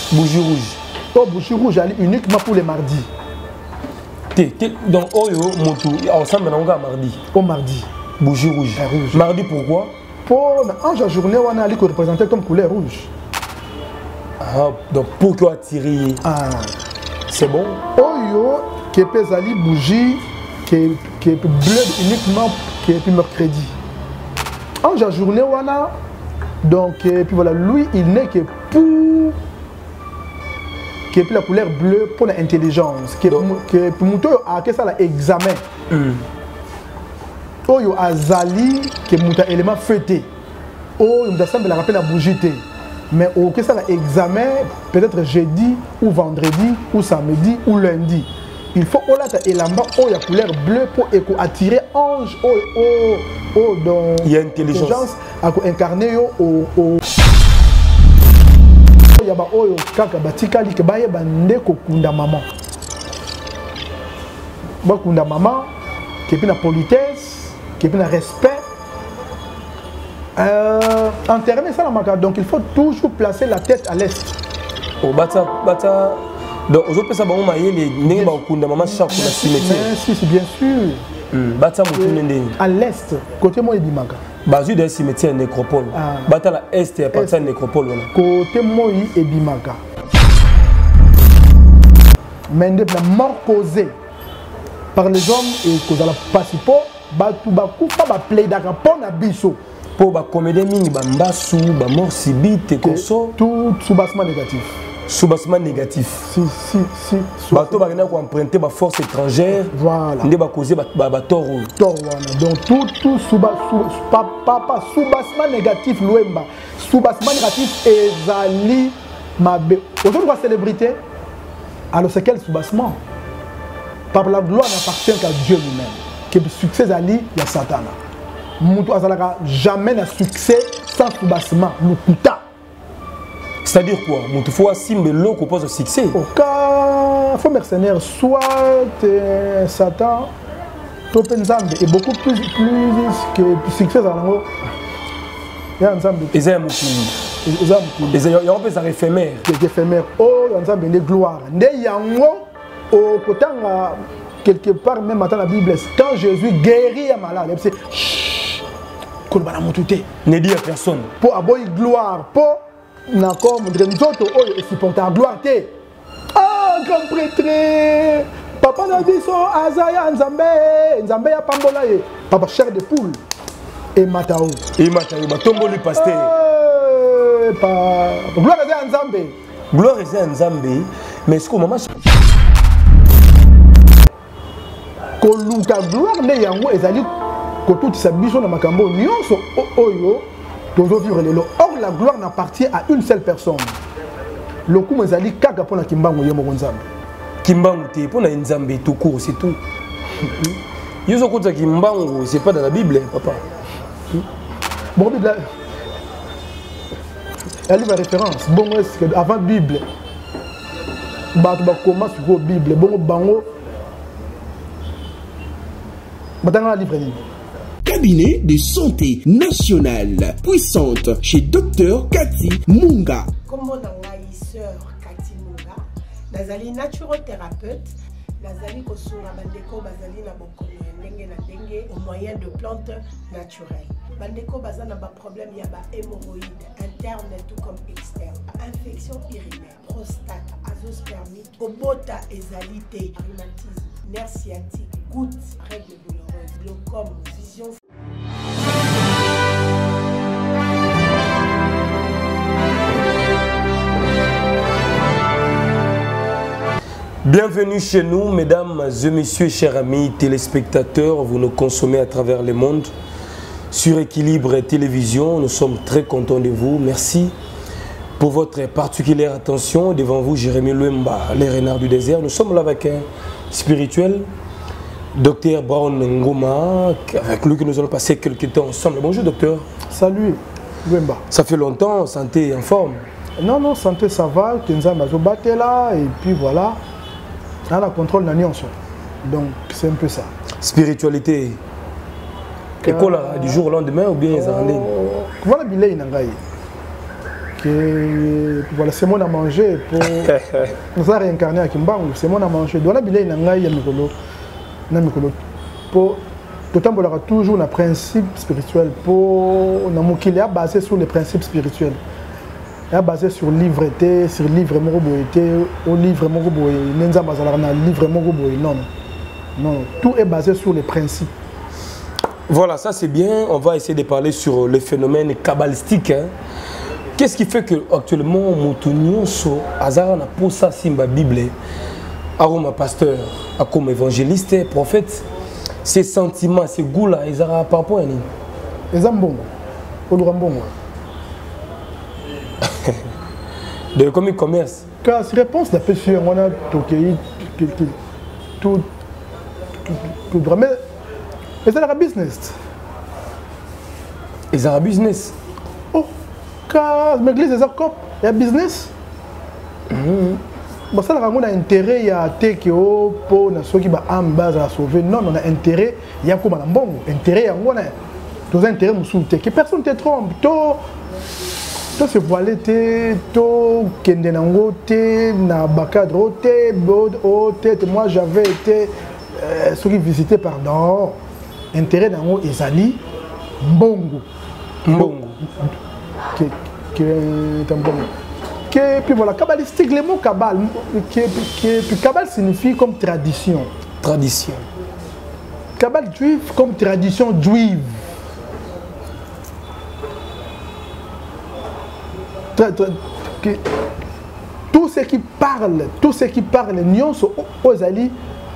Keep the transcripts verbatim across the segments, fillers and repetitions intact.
Bougie rouge. Oh, bougie rouge, elle est uniquement pour les mardis. Donc, oh, ensemble, on a mardi. Au mardi. Bougie rouge. rouge. Mardi, pourquoi? Pour la journée, on a représenté comme couleur rouge. Ah, donc pour que attirer. Ah, c'est bon. Oyo, qui est pesali bougie, qui est, qui est bleu uniquement, qui est mercredi. En la journée, on a. Donc, et puis voilà, lui, il n'est que pour. Qui est la couleur bleue pour l'intelligence. Qui est pour moto à que ça l'examen. Oyo azali qui est un élément fêté. Oyo m'dassemble la rappelle la bougie. Mais au que ça l'examen peut-être jeudi ou vendredi ou samedi ou lundi. Il faut au là élément oh la couleur bleue pour attirer ange oh oh oh donc il y a intelligence à incarner yo au au ya ba oyo kaka batikali ke baye bande ko kunda maman. Ba kunda maman qui est la politesse. Qui est un respect. Euh, en termes ça, donc il faut toujours placer la tête à l'est. Oh, bata, bata. Donc, aux autres personnes, on a les nègres qui ont maman chaque cimetière. Si, c'est bien sûr. Bata, à l'est, côté moi, il dit Maga. Basu d'un cimetière nécropole. Bata la est et à partir de nécropole. Côté moi, il dit Maga. Mais la mort causée par les hommes et que dans la passeport. Batu baku pas ba play daka pon na biso pour ba comédie mini ba mbasu ba mort subite koso tout soubassement négatif soubassement négatif si si si bato ba ko emprunter ba force étrangère voilà ndé ba causer ba ba tort tort wana donc tout tout souba pas pas soubassement négatif loemba soubassement négatif ezali mabe aujourd'hui la célébrité alors c'est quel soubassement par la gloire n'appartient qu'à Dieu lui-même. Que le succès ali ya Satan. Moutou azalaka jamais un succès sans soubassement, le kuta. C'est-à-dire quoi? Moutou faut simbe l'eau qu'on pose au succès. Au cas, faut mercenaire soit euh, Satan, Topenzambe et beaucoup plus plus que succès dans l'ango. Il y a un ensemble. Ils aiment beaucoup. Ils aiment beaucoup. Ils aiment un peu ça éphémère. C'est éphémère. Oh, il y a un ensemble de gloire. Ne yango au côté quelque part, même dans la Bible, quand Jésus guérit un malade, il dit chut, qu'on va la monter. Ne dit à personne. Pour avoir gloire, pour n'accord, nous autres, oh, et supporter la gloire. Ah, grand prêtre, papa n'a dit son Azaya, Nzambe, Nzambe ya Pambola, papa chair de poule, et Matao. Et Matao, Batombo lui pasteur. Gloire à Nzambe. Gloire à Nzambe, mais est-ce que maman. Koluka gloire ne yango ezali kotutisa biso na makambo nyonso oyo tozo vivre lelo. Or la gloire n'appartient à une seule personne. Lokumu ezali kaka pona kimbango ye moko Nzambe. Kimbango te pona Nzambe tout court c'est tout. Yoso kota kimbango c'est pas dans la Bible papa. Bon Bible. Elle livre référence. Bon est-ce que avant Bible ba ba commence sur Bible bon bango. Cabinet de santé nationale puissante chez docteur Cathy Munga. Comme on a une sœur Cathy Munga, nazali naturothérapeute, nazali kosura bandeko bazali na bokono ndenge na ndenge au moyen de plantes naturelles. Bandeko bazana ba problème ya ba hémorroïdes interne tout comme externe, infection urinaire, prostate, azoospermite, obota ezalité, rhumatisme, nerf sciatique, gouttes, règles douloureuses, glaucome, vision. Bienvenue chez nous, mesdames et messieurs, chers amis téléspectateurs. Vous nous consommez à travers le monde sur Équilibre Télévision. Nous sommes très contents de vous. Merci pour votre particulière attention. Devant vous, Jérémy Luemba, les renards du désert. Nous sommes là avec un spirituel, docteur Brown Ngoma, avec lui que nous allons passer quelques temps ensemble. Bonjour docteur. Salut Luemba. Ça fait longtemps, santé en forme? Non, non, santé ça va, Kenza Mazobaté là, et puis voilà. On a contrôle de la nuance. Donc c'est un peu ça. Spiritualité. École du jour au lendemain ou bien les années? Voilà, Bilay Nangaï. que voilà, c'est mon à manger pour nous a réincarné à Kimbangu, c'est mon à manger. Dans la Bible, il y a un mikolo, na mikolo pour tout temps il y aura toujours un principe spirituel pour namukili a basé sur les principes spirituels. Il a basé sur livreté, sur livre mogoboité, au livre mogoboy, nenza bazala na livre mogoboy non. Non, tout est basé sur les principes. Voilà, ça c'est bien. On va essayer de parler sur le phénomène kabbalistique. Hein. Qu'est-ce qui fait que actuellement Moutounion so Azara n'a pas ça simba Bible, aroma pasteur, comme évangéliste, prophète, ces sentiments, ces goûts-là, ils ont par rapport à nous. Ils ont bon, au bon. De comme commerce. Car ces réponses d'après sur on a tout tout tout vraiment. Mais c'est la business. Ils ont un business. Oh. Car l'église est il y a business. Bon, ça a intérêt, il y a Tekeo pour ceux qui ont base à sauver. Non, on a intérêt, il y a comme un bon intérêt, on a tous intérêts que personne ne te trompe. Tout se voiler, tout kendenango, na bakadro, moi j'avais été ceux qui visitaient pardon. Intérêt dans Ezali, Mbongo. Mbongo. Que, que, que, puis voilà, kabbalistique, le mot kabbal, que, que, puis kabbal signifie comme tradition. Tradition. Kabbal juif comme tradition juive. Tra, tra, que, tout ce qui parle, tout ce qui parle, Nyon aux Ali,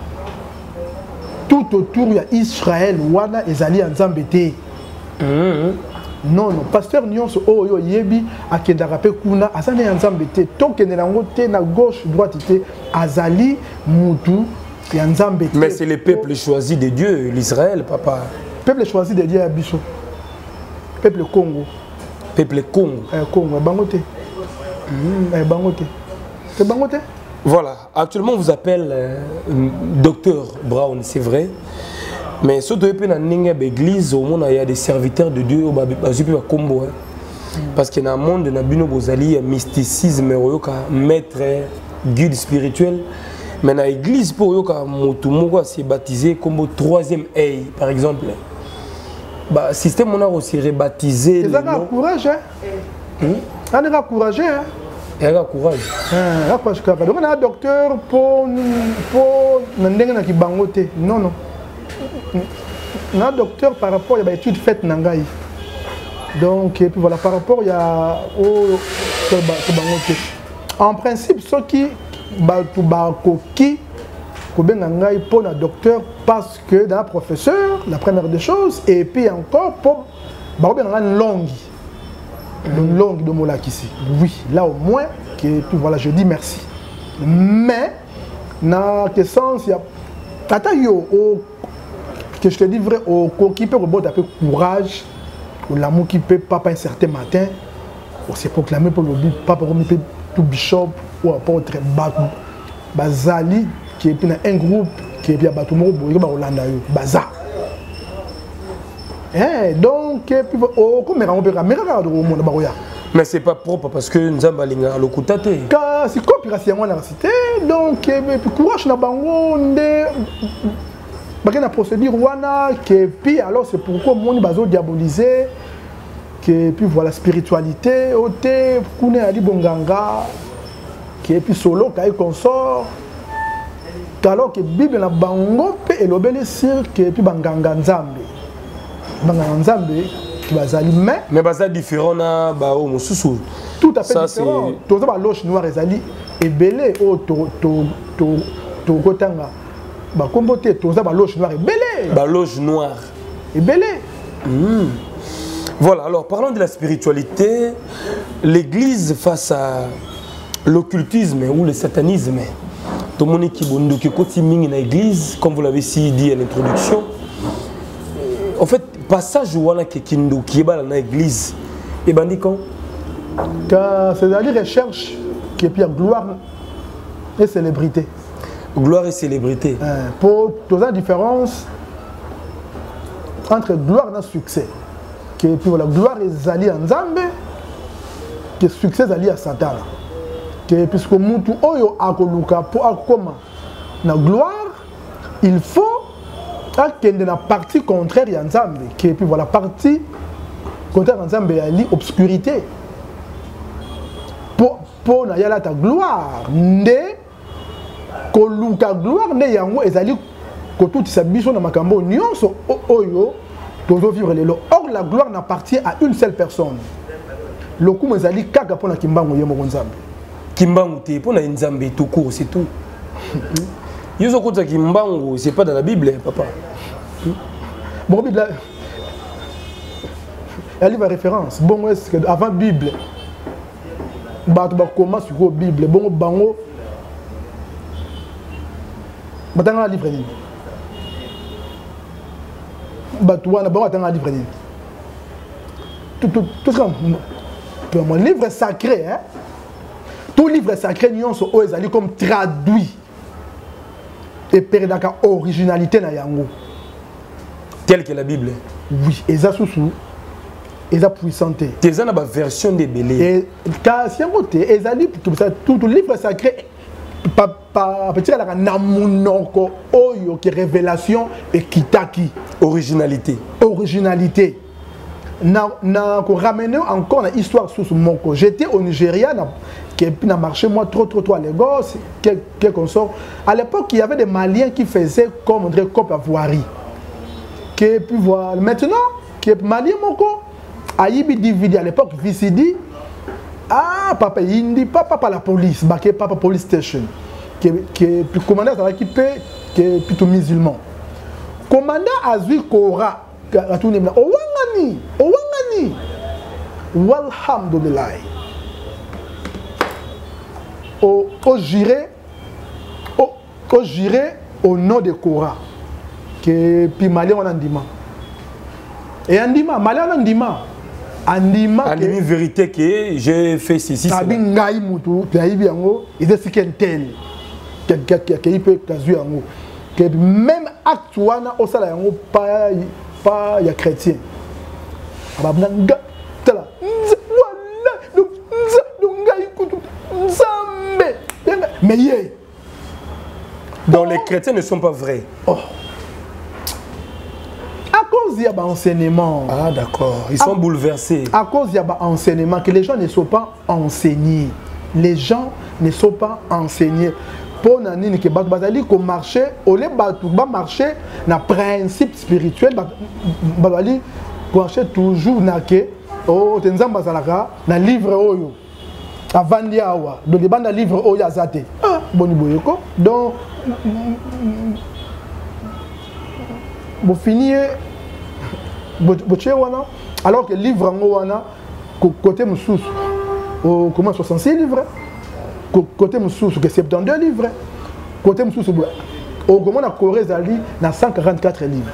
tout autour il y a Israël, Wana et Zali en Zambété. Non, non, pasteur Nyonso, oh, yo, yebi, a Kendarape Kuna, Azali en Zambété, tant que n'est na gauche, droite, Azali, Moutou, et en Zambété. Mais c'est le peuple choisi de Dieu, l'Israël, papa. Peuple choisi de Dieu à Bichot. Peuple Congo. Peuple Congo. Euh, Congo, Bangote. Mm. Bangote. C'est Bangote? Voilà, actuellement on vous appelle euh, docteur Brown, c'est vrai. Mais surtout dans l'église, il y a des serviteurs de Dieu au Combo. Parce que dans le monde, il y a un mysticisme, maître, guide spirituel. Mais dans l'église, pour eux, c'est baptisé comme troisième œil, par exemple. Le système on a aussi rebaptisé. Ils ont courage, hein? Ils ont courage, hein? Il y a courage. Donc on a un docteur pour pour non non. On a un docteur par rapport à l'étude faite Nangaï. Donc et puis voilà par rapport il y a au en principe ceux qui qui pour un docteur parce que dans un professeur la première des choses et puis encore pour une langue. Une langue de Molakissi. Oui, là au moins, que, puis voilà, je dis merci. Mais, dans quel sens, il y a. Tata yo, que je te dis vrai, au qui peut un peu courage, ou l'amour qui peut papa un certain matin, ou c'est proclamé pour le papa pour tout bishop, ou apôtre Bazali, qui est un groupe, qui est bien Batumo, Holanda, Baza. Eh, donc, oh, comme on peut regarder au monde, mais c'est pas propre parce que nous avons le Kutate. Car c'est coopération à la cité, donc, courage na bango, la procédure wana, que puis alors c'est pourquoi mon bazo diabolisé, que puis voilà spiritualité, ote, kune ali bonganga, que puis solo kai consort, alors que Bible na bango pe elobele sur que puis banganga nzambe. Mais mais c'est différent na ba o mususu. Tout à fait ça, différent. Tout ça ba loche noire ezali ebele o to to to to kotanga. Ba kombote tout ça ba loche noire ebele. Ba loge noire ebele. Mm. Voilà, alors parlons de la spiritualité, l'église face à l'occultisme ou le satanisme. Tout le monde qui bondo qui continue dans l'église comme vous l'avez si dit à l'introduction. En fait, passage où on a quelqu'un qui est dans l'église, et ben dit quand c'est la recherche qui est pire gloire et célébrité. Gloire et célébrité. Euh, pour toute la différence entre gloire et succès. Qui est puis voilà, gloire et zali en Zambé, que succès ali à Satan. Que puisque mutu oyo akoluka pour akoma na gloire, il faut akende na partie contraire ya Nzambe. Que puis voilà partie contraire ya Nzambe ali obscurité. Pour pour na yala ta gloire, nde koluka gloire ne yango ezali ko tout sa biso na makambo nyonso oyo tozo vivre lelo. Or la gloire n'appartient à une seule personne. Le coup ezali kaka pona kimbango yemo Nzambe. Kimbango te pona Nzambe tout court, c'est tout. Yozo kota kimbango, c'est pas dans la Bible, papa. Bon Bible elle livre référence. Bon est-ce que avant Bible bato ba comment sur la Bible bon bango batanga livre ni bato wana bango batanga livre ni tout tout tout ça mon livre sacré hein tout livre sacré nyonso o ezali comme traduit et perdaka originalité na yango tel que la Bible. Oui, eza susu eza puissante. Eza na ba version de belé. Et car si on te ezali tout ça tout livre sacré pa pa petit la na munoko oyo qui révélation et kitaki originalité. Originalité. Na na ko ramener encore la histoire sous moko. J'étais au Nigeria na qui n'a marché moi trop trop trop à Lagos quel consort. À l'époque il y avait des Maliens qui faisaient comme on dirait cop à voirie. Que puis voilà maintenant que Malien moko ayibi D V D à l'époque V C D ah papa indi papa pas la police bah que papa police station que que puis commandant ça qui peut que plutôt musulman commandant azui kora atuni na owangani owangani walhamdulillah au au juré au au juré au nom de Kora que puis Malien on andima et andima Malien on andima andima andima vérité que j'ai fait ceci ça bi ngai mutu puis biango il est sikentel que que que il peut kazu yango que même acte wana osala yango pas pas ya chrétien ababnanga tala wala donc ngai kutu nzambe mais yé donc les chrétiens ne sont pas vrais. Oh. À cause il y a un enseignement. Ah d'accord, ils sont à, bouleversés. À cause il y a un enseignement que les gens ne sont pas enseignés. Les gens ne sont pas enseignés. Pour nani que bazali ko marché, au lieu ba marcher na principe spirituel, bazali marcher toujours na ke oh tenzamba zalaka na livre oyo. Avandi awa, donc les bandes livre oyo azate. Ah boni boyeko. Donc vous finissez alors que le livre en côté Moussous, comment soixante-six livres, côté Moussous, que soixante-douze livres, côté Moussous, au comment la Corée Zali, na cent quarante-quatre livres.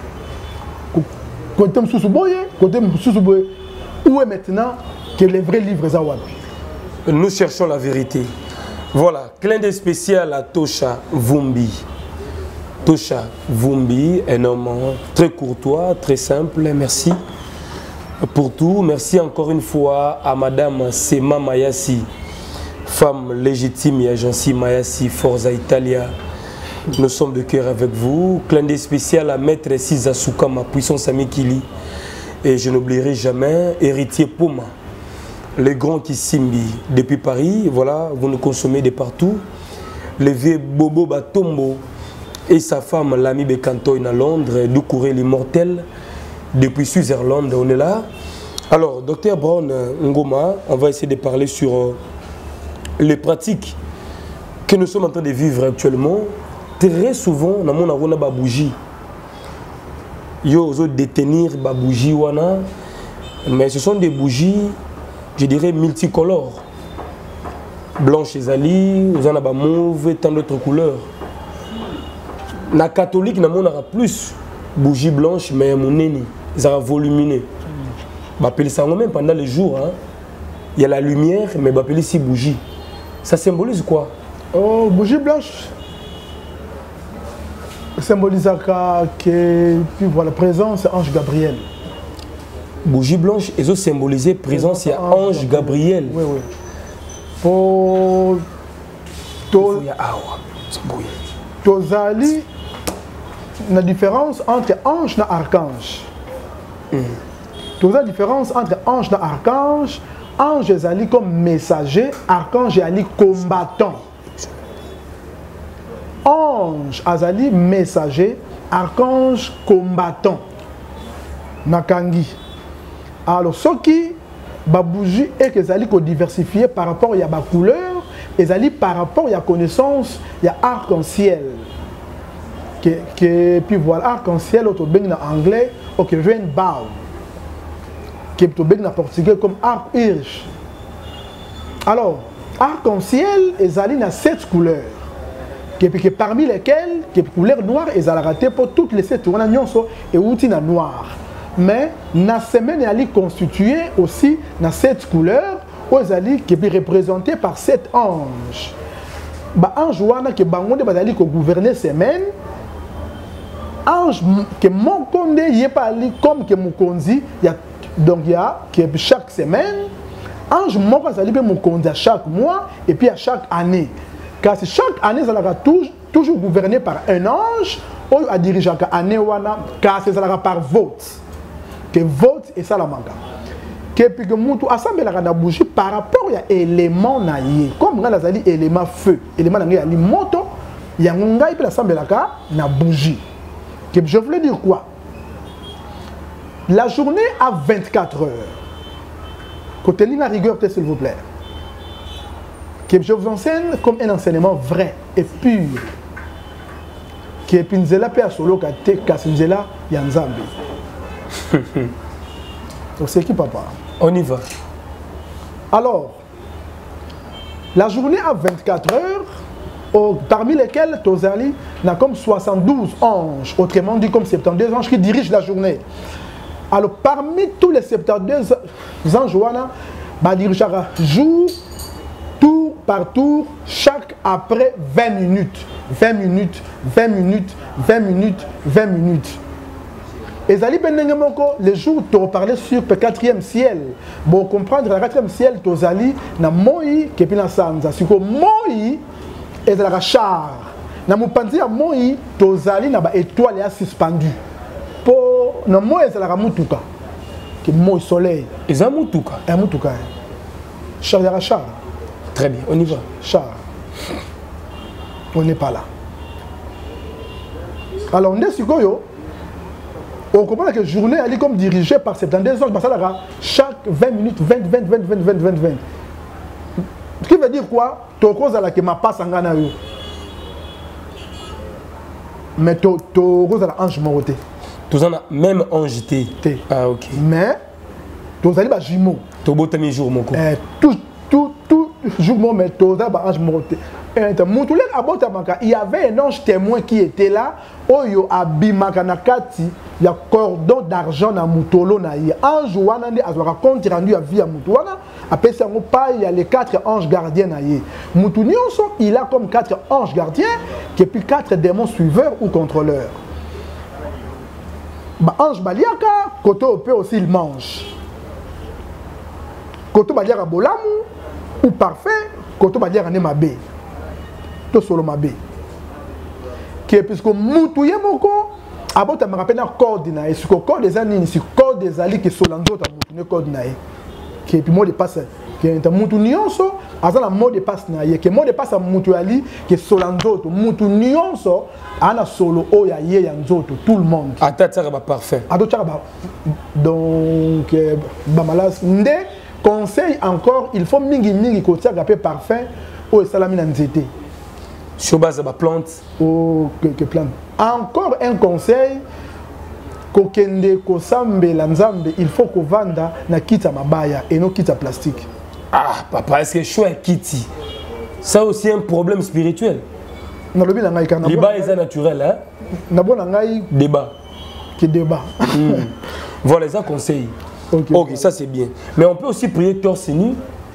Côté Moussous, côté Moussous, où est maintenant que les vrais livres Zawad? Nous cherchons la vérité. Voilà, clin d'œil spécial à Tosha Vumbi. Tosha Vumbi, un homme très courtois, très simple. Merci pour tout. Merci encore une fois à Madame Sema Mayasi, femme légitime et agence Mayasi, Forza Italia. Nous sommes de cœur avec vous. Clin d'œil spécial à Maître Siza Soukama, puissance Amikili. Et je n'oublierai jamais héritier Poma, le grand Kissimbi depuis Paris. Voilà, vous nous consommez de partout. Le vieux Bobo Batombo et sa femme, l'ami Bekantoy à Londres, Doucouré l'immortel, depuis Switzerland, on est là. Alors, docteur Brown Ngoma, on va essayer de parler sur euh, les pratiques que nous sommes en train de vivre actuellement. Très souvent, on a une bougie. Yo, on détenir ba bougie wana, mais ce sont des bougies, je dirais multicolores. Blanche et zali, on a mauve et tant d'autres couleurs. Na catholique, na a plus bougie blanche, mais mon neni, ça a voluminé. Bapeli ça même pendant les jours, hein. Il y a la lumière, mais bapeli si bougie. Ça symbolise quoi? Oh, bougie blanche. Symbolise que puis voilà présence Ange Gabriel. bougie blanche, ils ont symbolisé présence, il y a Ange Gabriel. Oui, oui. Pour... Il y a Awa. Tozali, la différence entre ange et archange. Mm. Tozali, la différence entre ange et archange. Ange est comme messager, archange est combattant. Ange est messager, archange combattant. Nakangi. Alors, ce qui ba bougie et que zali ko diversifier par rapport à la couleur et zali par rapport à la connaissance il y a arc-en-ciel que que puis voilà arc-en-ciel auto ben en anglais ou que rainbow que to ben en portugais comme arc-irge. Alors arc-en-ciel et zali na sept couleurs que, que parmi lesquelles que couleur noire et zala raté pour toutes les sept on a nyonso et outil na noir. Mais la semaine est constituée aussi dans sept couleurs aux alliés qui est représenté par sept anges. Ba ange wana que bangonde bazali ko gouverner semaine. Ange que mon konde yé pas ali comme que mukonzi y a donc il y a que chaque semaine ange mon bazali be mukonzi à chaque mois et puis à chaque année. Car chaque année ça sera toujours toujours gouverné par un ange ou à diriger chaque année wana car ça sera par vote. Que vote et ça la manque. Que puis que mutu assemble la na bougie par rapport à élément na yé. Comme on a zali élément feu, élément na yé moto, ya ngai puis assemble la ka na bougie. Que je voulais dire quoi? La journée a vingt-quatre heures. Côté la rigueur s'il vous plaît. Que je vous enseigne comme un enseignement vrai et pur. Que puis nzela pe solo ka te kasinzela ya nzambe. Donc c'est qui papa? On y va. Alors, la journée a vingt-quatre heures, oh, parmi lesquelles Tozali n'a comme soixante-douze anges, autrement dit comme soixante-douze anges qui dirigent la journée. Alors parmi tous les soixante-douze anges, bah, dirigera jour, tour par tour, chaque après vingt minutes. vingt minutes, vingt minutes, vingt minutes, vingt minutes. Et Zali Benengemoko, les jours tu parlais sur le quatrième ciel. Bon, comprendre le quatrième ciel, tu Zali, na moi qui est na sanza. Si que moi est la char. Na mupanzi à moi, tu Zali na ba étoile est suspendue. Pour na moi est la mutuka. Qui moi soleil. Et ça mutuka. Un mutuka. Char de la char. Très bien, on y va. Char. On n'est pas là. Alors on est sur Goyo. On comprend que la journée elle est comme dirigée par soixante-douze anges, chaque vingt minutes, vingt, vingt, vingt, vingt, vingt, vingt, vingt. Ce qui veut dire quoi? Tu cause à la que ma passe en Ghana. Mais tu cause à la ange moroté. Tu as même ange T. Ah ok. Mais tu as des jumeaux. Tu as des jour mon coup. Tout, tout, tout jumeau, mais tu as des ange moroté. Il y avait un ange témoin qui était là. Oyo abimaka na kati ya cordon d'argent na mutolo na ye. Ange wana nde azwaka compte rendu à vie à mutu wana. Apesa ngo pa il y a les quatre anges gardiens na ye. Mutu nyonso il a comme quatre anges gardiens et puis quatre démons suiveurs ou contrôleurs. Ba ange baliaka koto opé aussi il mange. Koto baliaka bolamu ou parfait, koto baliaka ne mabe. To solo mabe. Que puisque mutuye moko abota me rappelle na coordinaire ce que corps des années ce corps des ali qui sont l'anzo ta mutu ne coordinaire que puis mot de passe que ta mutu nyonso azala mot de passe na ye que mot de passe a mutu ali que solanzo to mutu nyonso ana solo o ya ye ya nzoto tout le monde atata ba parfait adota ba donc ba malas nde conseil encore il faut mingi mingi ko tia gapé parfait o salami na nzete. Sur base de la plante. Oh, que, que plante. Encore un conseil. Kokende kosambe lanzambe, il faut qu'on venda na kita mabaya et non kita plastique. Ah, papa, est-ce que je suis un kiti? Ça aussi un problème spirituel. Débat est naturel, hein? Débat. Qui débat. Mm. Voilà, ça conseil. Ok, okay, ça c'est bien. Mais on peut aussi prier torse nu.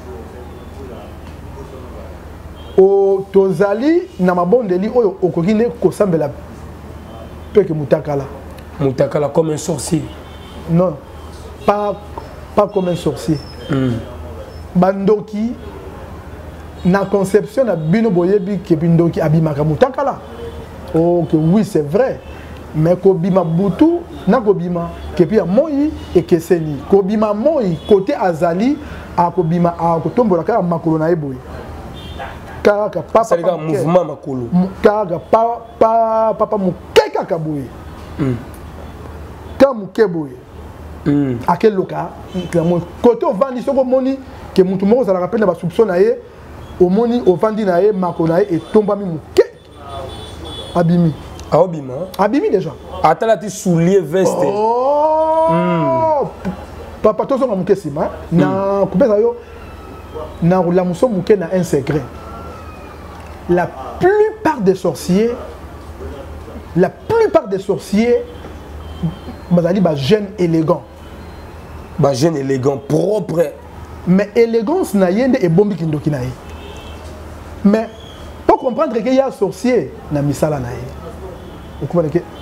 O tozali na mabondeli oyo okokine kosambela peke mutakala mutakala comme un sorcier. Non, pas, pas comme un sorcier. Mm. Bandoki, na conception na bino boyebi ke bindoki abimaka mutakala. Oh que oui c'est vrai. Mais kobima butu na kobima ke pia moi et keseni. Kobima moi côté azali a kobima a kotombola ka makolo na eboy. Kaka papa ça le mouvement makolo. Kaka papa papa mukeka kaboy. Mm. Ka mukeboy. Mm. À quel local côté au vandi soko moni que mutu moko ça la rappelle ba soupçon na ye au moni au vandi na ye makona ye et tomba mi muke abimi abima abimi déjà atala ti soulier veste oh mm. papa to so muke sima na kupesa yo na la muso muke na un secret. La plupart des sorciers la plupart des sorciers bazali ba jeune élégant. Bah jeune élégant propre mais élégance na yende et bombi kindoki na ye mais pour comprendre qu'il y a sorcier na misala na ye vous comprenez que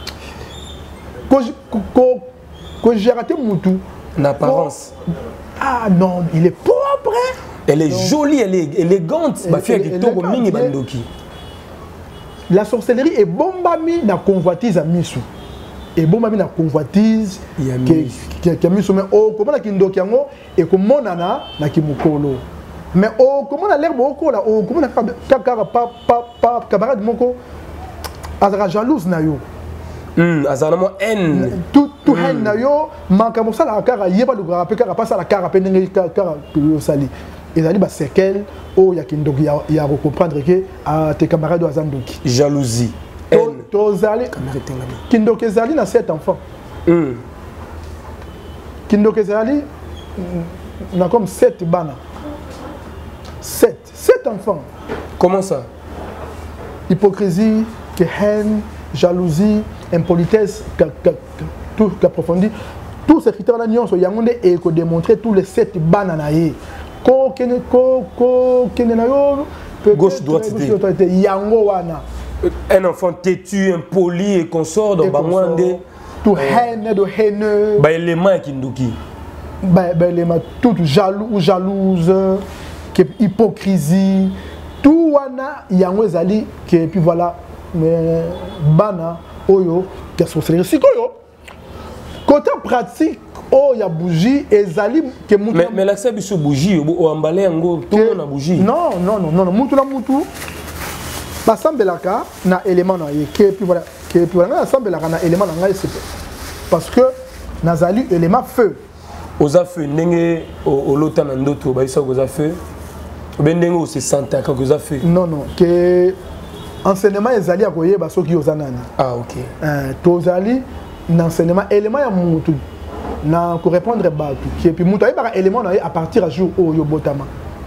ko ko j'ai raté mutu l'apparence ah non il est propre elle est donc, jolie elle est élégante ba fille qui toko mingi bandoki la sorcellerie est bombami na convoitise à misu et bon mami na convoitise que que miso mais oh comment na kindoki yango et comment nana na kimukolo mais oh comment na l'air boko là oh comment na kaka pa pa pa camarade moko azara jalouse na yo hum azara mo haine tout tout haine na yo manka mo sala kaka yeba lu rapper kaka pas sala kaka pendenge kaka yo sali et ali ba sekel oh ya kindoki ya ya comprendre que à tes camarades azandoki jalousie tozali kindoki ezali na sept enfants mm. kindoki ezali na comme sept bana sept sept enfants comment ça hypocrisie que haine jalousie impolitesse tout approfondi tous ces critères là nyonso yango nde et ko démontrer tous les sept bana na ye ko kene ko ko kene na yo gauche droite yango wana un enfant têtu, impoli et consort dans Bamwande. Tout haine de haineux. Bah élément kindoki. Bah élément tout jaloux ou jalouse, que hypocrisie. Tout wana yango ezali que puis voilà mais bana oyo que sorcellerie sikoyo. Côté pratique oh ya bougie ezali que mutu. Mais mais l'accès biso bougie o emballé ngo tout na bougie. Non non non non mutu na mutu. Basambelaka na élément na ye que puis voilà que puis voilà basambelaka na élément na ngai c'est parce que nazali élément feu oza feu ndenge o lota na ndoto ba isa oza feu ben ndenge o se sente ka oza feu non non que enseignement ezali akoyeba soki oza nani ah OK euh tozali na enseignement élément ya mutu na ko répondre ba que puis mutu ayeba élément na ye à partir à jour o yo botama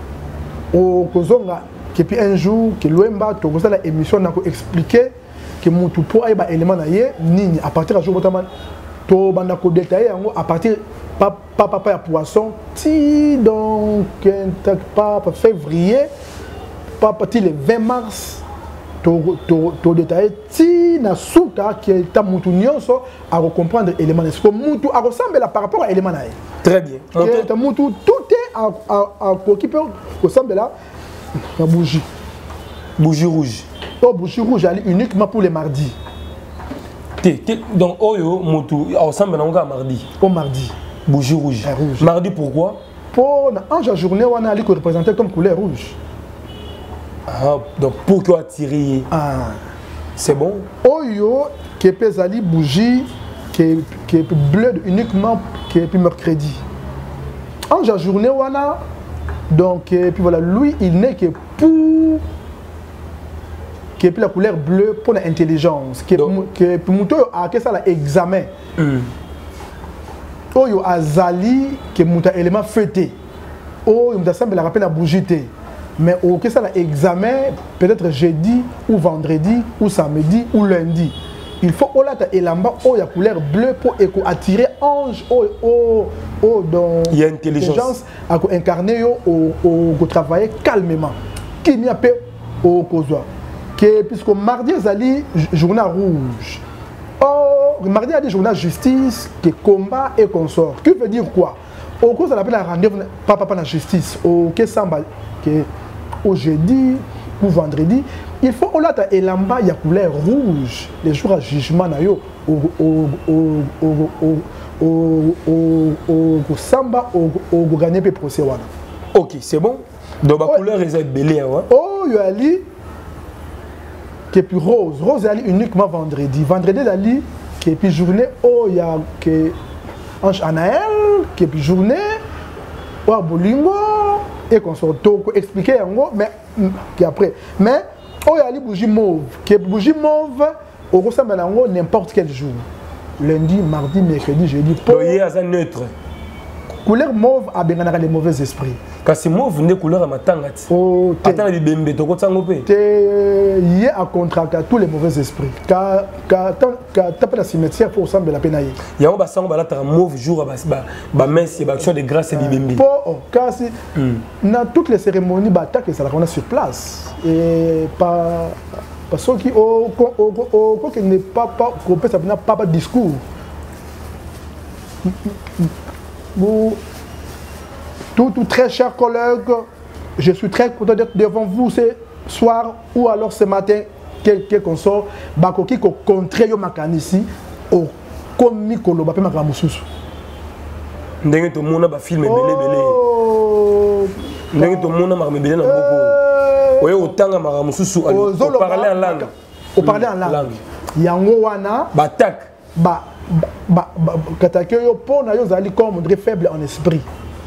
o kozonga que puis un jour que Luemba to la émission n'a expliqué que mon tout pour aiba élément na ye nini à partir du jour botaman to banda ko détailler à partir pas papa pas poisson ti donc pas février pas partir le vingt mars to to to détailler ti na souka qui est ta mutu nyonso à comprendre élément est-ce que mutu a ressemble par rapport à élément na ye très bien ta mutu tout est à à à occuper ressemble là. La bougie. Bougie rouge. Oh, bougie rouge, elle est uniquement pour les mardis. Donc, Oyo, Moutou, ensemble, on a mardi. Au mardi. Bougie rouge. rouge. Mardi, pourquoi? Pour la journée, on a représenté comme couleur rouge. Ah, donc pour que attirer. Ah. C'est bon? Oyo, qui est pesali bougie, qui est bleu uniquement, qui est mercredi. En la journée, on a. Donc, et puis voilà, lui, il n'est que pour que la couleur bleue pour l'intelligence. Que pour muto a que ça l'examen. Oh yo azali que muta élément fêté. Oh yo muta semble la rappel la bougie. Mais oh que ça l'examen peut-être jeudi ou vendredi ou samedi ou lundi. Il faut oh là ta elamba oh ya couleur bleue pour attirer ange oh oh oh donc il y a intelligence à incarner yo au au travailler calmement qui n'y a pas au causoir que puisque mardi zali journée rouge oh mardi il y a des journaux justice que combat et consort. Que veut dire quoi? Au cours ça l'appelle un rendez-vous pas papa la justice au que samba que au jeudi ou vendredi il faut au là et là-bas il y a couleur rouge les jours à jugement na yo au au au au au au au samba au au gagner pe procès wana. OK, c'est bon. Donc la couleur est belée hein. Oh yo ali qui est plus rose rose ali uniquement vendredi vendredi ali qui est puis journée oh il y a que Ange Anaël qui est puis journée ou bolingo et qu'on se retrouve expliquer en gros mais qui après mais oh il y a les bougies mauve qui est bougie mauve au ressemble à n'importe quel jour lundi mardi mercredi jeudi pour il y a un neutre couleur mauve a bien les mauvais esprits parce que mauve n'est couleur à matangati oh attends les bembe to ko tsangope te y a contracté tous les mauvais esprits car car taper la cimetière pour ressembler la penaille ya on ba sango ba la ta mauve jour ba ba messe ba action de grâce et bembe pour car si dans toutes les cérémonies ba attaque ça la sur place et pas parce que au au au qui n'est pas pas qu'on ça n'a pas pas discours vous tout, tout très chers collègues, je suis très content d'être devant vous ce soir ou alors ce matin, quel qu'on sort, Bakoki ko contre yo makanisi au komi koloba pe makamususu. Ndenge to mona ba film belé belé. Ndenge to mona ma belé na boko. Oyo otanga makamususu au parler en langue. Au parler en langue. Yango wana ba tak ba ba katake yo pona yo zali comme très faible en esprit.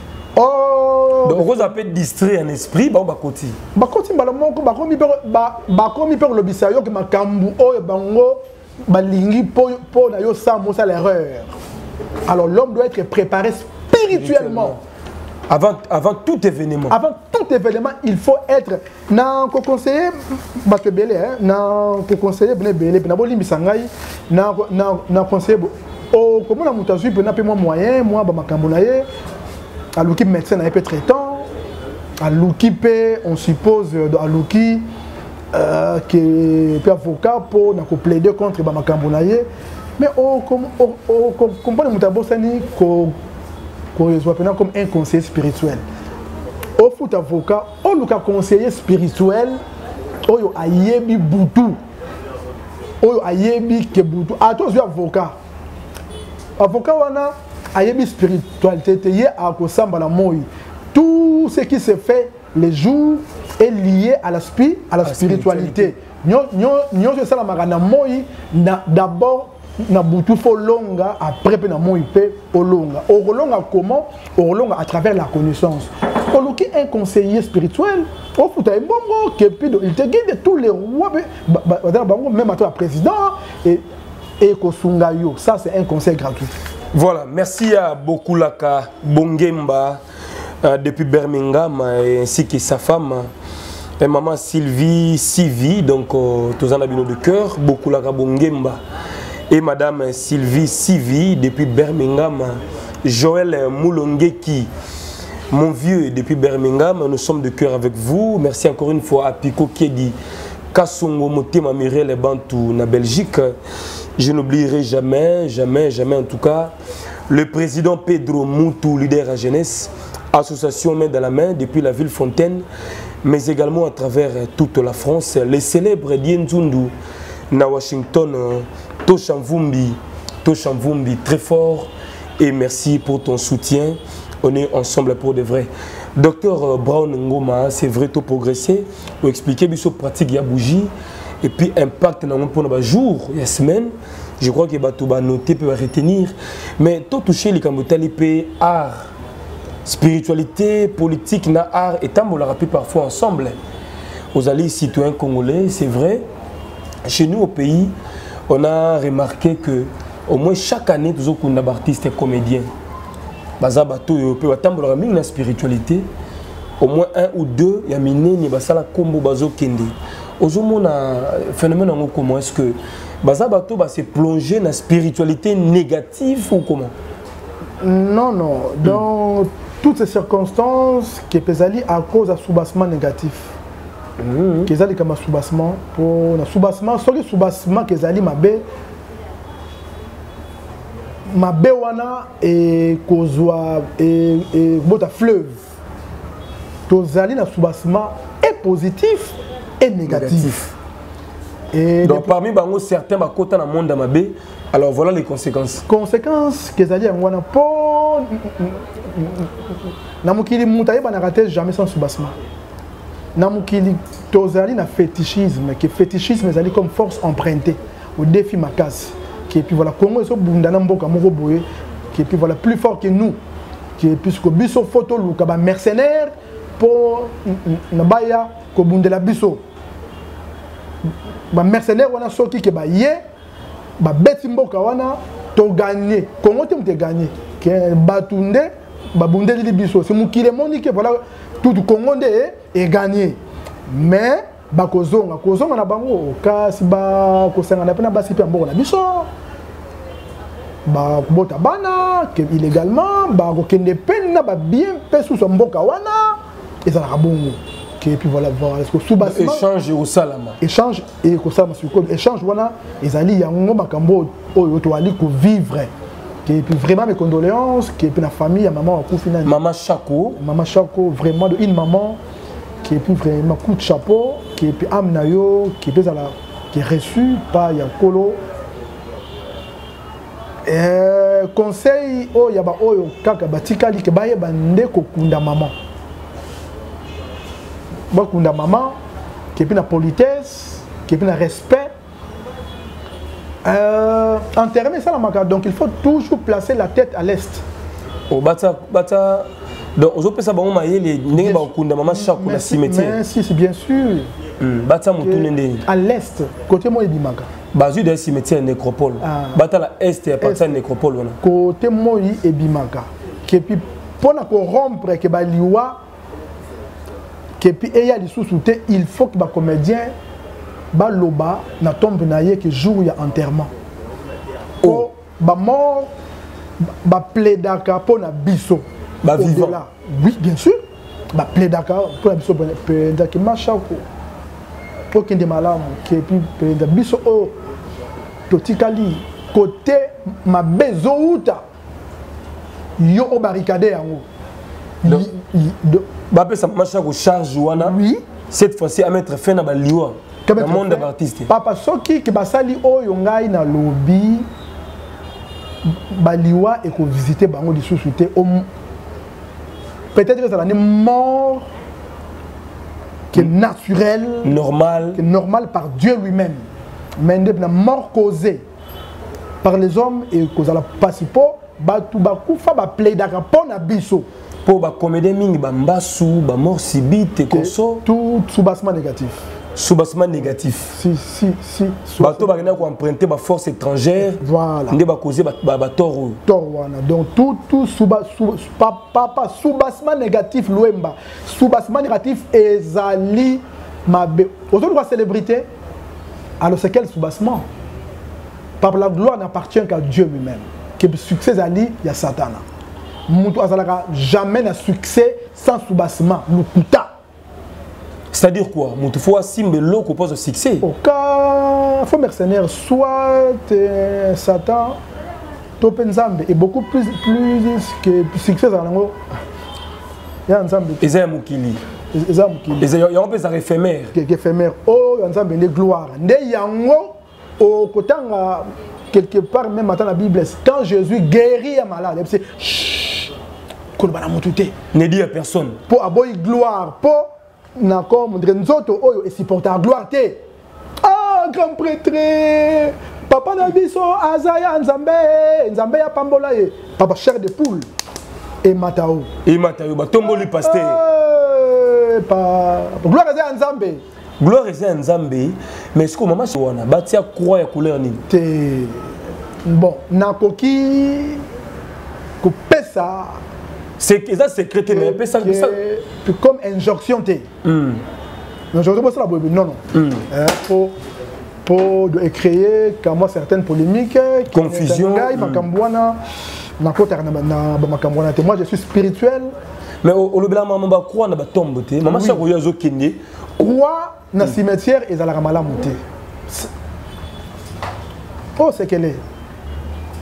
Oh, donc vous appelez distrait en esprit ba bakoti bakoti mbala moko bakomi pe ba bakomi pe lobisa yo ke makambu oyo bango balingi po po na yo sans mo ça l'erreur. Alors l'homme doit être préparé spirituellement avant avant tout événement. Avant tout événement, il faut être na ko conseiller bato belé hein na ko conseiller belé belé na boli misangai na na na conseiller o comment na mutazui pe na pe moi moyen moi ba makambu na ye à l'ouki médecin un peu traitant, à l'ouki on suppose à l'ouki euh, qui est avocat pour plaider contre Bamakambonaye, mais on comprend le mutabosani qu'on reçoit comme un conseiller spirituel. Au foot avocat, au luka conseiller spirituel, au ayebi boutou, au ayebi ke boutou, à tous avocat, avocat wana. Ayebi spiritualité à Kosamba la moi. Tout ce qui se fait les jours est lié à la, spi, à la, la spiritualité. Nous sommes ça la magana moi d'abord na butu fo longa après pe na moi pe au longa. Au longa comment? Au longa à travers la connaissance. Pour qui un conseiller spirituel, au fout un bon qui il te guide tous les rois même à toi président et et Kosungayo. Ça c'est un conseil gratuit. Voilà, merci à Bokulaka Bongemba euh, depuis Birmingham et ainsi que sa femme et maman Sylvie Sivi, donc euh, tous en abino de cœur, Bokulaka Bongemba et madame Sylvie Sivi depuis Birmingham, Joël Moulongeki, mon vieux depuis Birmingham, nous sommes de cœur avec vous. Merci encore une fois à Pico Kedi, Kassongo Motema Mirel et Bantou, na Belgique. Je n'oublierai jamais, jamais, jamais en tout cas, le président Pedro Moutou, leader à jeunesse, association main dans la main depuis la ville Fontaine, mais également à travers toute la France, les célèbres Dienzundu, na Washington, Toshamvumbi, Toshamvumbi, très fort, et merci pour ton soutien, on est ensemble pour de vrai. Docteur Brown Ngoma, c'est vrai tout progressé, pour expliquer bien pratique ya bougie. Et puis impact dans mon jour, il y a semaine, je crois que tu vas noter, peut retenir. Mais tout toucher les Kamotali art, spiritualité, politique, na art et tant on l'a rappelé parfois ensemble. Aux alliés citoyens congolais, c'est vrai. Chez nous au pays, on a remarqué que au moins chaque année, nous avons des artistes et comédiens. Baza bateau européen, tant on l'a mis la spiritualité. Au moins un ou deux, il y a miné ni basala combo bazo kende. Aujourd'hui, un phénomène comment est-ce que Bazabato va se plonger dans la spiritualité négative ou comment? Non, non. Dans mm. toutes ces circonstances, qui peuvent aller à cause d'un soubassement négatif. Mm. Qui est comme un soubassement pour un soubassement, soit le soubassement qui est allé mabé, ma bewana et kozwa et et bota fleuve tozali na soubassement est positif et négatif, négatif. Et donc parmi bango certains bakota na monde mabe, alors voilà les conséquences conséquences que zali ngwana po na mukili mutaye bana rater jamais sans soubassement na mukili tozali na fétichisme que fétichisme zali comme force empruntée au défi makasi qui puis voilà Congo so bundana mboka moko boye qui puis voilà plus fort que nous qui puisque biso photo luka ba mercenaire pour na baya ko bundela biso ba mercenaire wana soki ke ba ye ba beti mboka wana to gagner Congo te mte gagner que batunde ba bundeli biso c'est mukile moni que voilà tout Congo ndé est gagné mais bakozonga kozonga na bango kasi ba kosenga na pena basi pe mboko na biso ba bota bana que illégalement ba ko kende pena ba bien pe sous mboka wana et ça la bongo que puis voilà voilà ce que sous-bassement échange au salama échange et ko salama sur échange wana ezali yango makambo oyo to ali ko vivre que puis vraiment mes condoléances que puis la famille ya maman akufina maman Chako maman Chako vraiment de une maman qui est plus vraiment coup de chapeau, qui est plus amnayo, qui est qui est reçu par Yakolo. Et conseil oh yaba oh kaka batikali ke baye bande ko kunda maman. Ba kunda maman qui est plus la politesse, qui est plus le respect. Euh, en termes ça la maka donc il faut toujours placer la tête à l'est. Oh bata bata donc aujourd'hui ça bon mailler les ndenge ba kunda maman Chako na cimetière. Merci, c'est bien sûr. Bata mutune ndenge à l'est côté moi ebimaka. Bazu de cimetière nécropole. Bata la est et partie nécropole wana. Côté moi ebimaka. Que puis pona ko rompre que ba liwa que puis eya lisusu te il faut que ba comédien ba loba na tombe na ye que jour ya enterrement. Oh ba mort ba plaidaka pona biso. Bah vivant. Oui, bien sûr. Bah plaidaka pour la biso plaidaka machako. Pour qu'il y ait des malades qui puis plaidaka biso o totikali côté ma bezouta yo o barricade yango. Bah pe ça machako charge wana. Oui. Cette fois-ci à mettre fin na ba liwa. Le monde d'artiste. Papa soki ki basali oyo ngai na lobby baliwa et ko visiter bango lisusu te peut-être que ça est mort qui est naturel, normal, qui est normal par Dieu lui-même. Mais une mort causée par les hommes et causée la pasipo, batu bakufa ba plaidaka pona biso. Pour ba comédie mingi ba mbasu, ba mort subite et koso. Tout soubassement négatif. Soubassement négatif. Si si si. Bato ba rena ko emprunter ba force étrangère. Voilà. Ndé ba causer ba ba toro. Torwana. Donc tout tout souba pas pas soubassement négatif loemba. Soubassement négatif ezali mabe. Aujourd'hui la célébrité. Alors c'est quel soubassement? Par la gloire n'appartient qu'à Dieu lui-même. Que le succès ali il y a Satan. Moutou azalaka jamais n'a succès sans soubassement. Lukuta. C'est-à-dire quoi? Il faut assumer l'eau qu'on pose au succès. Au cas, il faut mercenaire, soit euh, Satan, Topenzambe, et beaucoup plus, plus que succès dans l'ango. Il y a un Nzambe. Et c'est un moukili. Et c'est un moukili. Et c'est un peu éphémère. Éphémère. Oh, il y a un Nzambe de gloire. Il y a un au côté, quelque part, même dans la Bible, quand Jésus guérit un malade, il dit chut, qu'on va la montouter. Ne dit à personne. Pour avoir gloire, pour. Nako nzoto oyo et supporter gloire te. Ah grand prêtre papa na biso azaya nzambe nzambe ya pambola ye papa chair de poule et matao et matao ba tomboli pasteur pa gloire azaya nzambe gloire azaya nzambe mais est-ce que maman c'est wana batia croix ya couleur ni te bon nakoki ko pesa. C'est ça secret mais peu ça comme injonction té. Hmm. Injonction pas ça la non non. Mm. Euh, pour pour de créer comme certaines polémiques, confusion. Makambwana na kota na na makambwana té. Moi je suis spirituel. Mais au lobela maman ba croix na ba tombe té. Maman ça ko yazo kende. Croix na cimetière et za la malamu té. Oh c'est qu'elle est.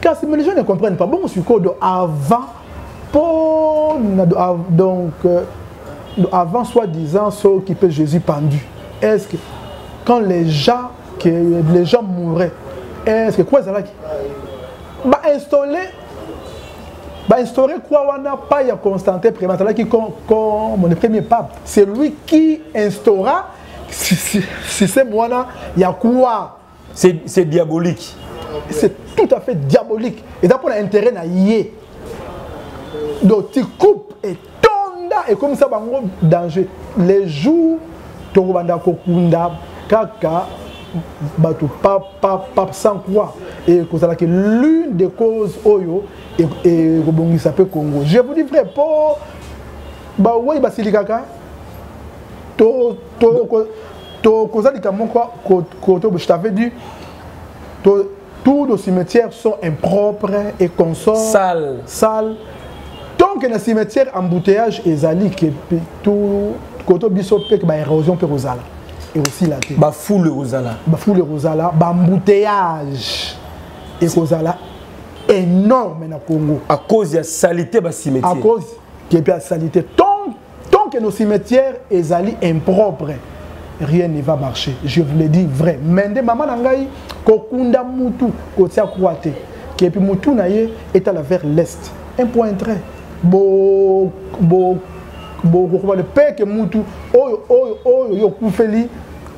Kasi, mais les gens ne comprennent pas. Bon, je suis avant, pour, donc, euh, avant soi-disant, ceux qui peut Jésus pendu. Est-ce que, quand les gens, que les gens mouraient, est-ce que quoi ça là bah installer bah instaurer quoi on n'a pas ya Constantin Prématal qui comme mon premier pape, c'est lui qui instaura si si si c'est moi là il y a quoi c'est c'est diabolique, c'est tout à fait diabolique et d'après l'intérêt na yé donc tu coupes et tonda et comme ça bango danger les jours to banda kokunda kaka bateau pas pas pas sans quoi et que l'une des causes oyo et et Robongi s'appelle Congo. Je vous dis vrai pour bah ouais basilikaka to to to cause de comment quoi que je t'avais dit tous nos cimetières sont impropres et consorts sales sales tant que le cimetière embouteillage et zali que tout côté biso pe que ba érosion pe rosala. Et aussi la terre. Ba foule Rosala. Ba foule Rosala, ba embouteillage. Et Rosala énorme na Congo. À cause de la saleté ba cimetière. À cause de la saleté. Tant, tant que nos cimetières sont impropres, rien ne va marcher. Je vous le dis vrai. Mende maman nangai kokunda mutu kotia kwate. Qui puis mutu naye est à la vers l'est. Un point très. Bo bo bo ko le père que mutu oyo oyo oyo yo kufeli